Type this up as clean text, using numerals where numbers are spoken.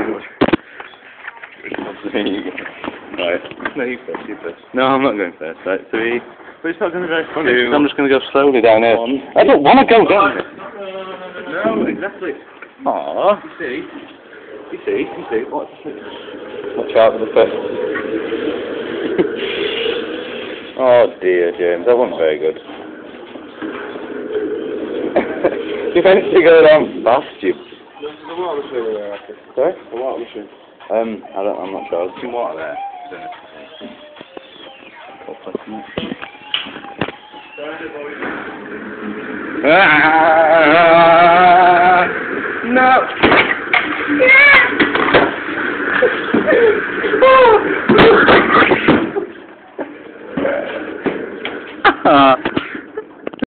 There you go. Right. No, you first. No, I'm not going first. Right, 3. But it's not going to be very funny. 2. I'm just going to go slowly down here. 1. I don't want to go down here. No, exactly. Aww. You see. What's this? Watch out for the first. Oh dear, James, that wasn't very good. You managed to go down fast, you. The water machine over there, actually. Sorry? The water machine. I'm not sure. There's some water there. Ah!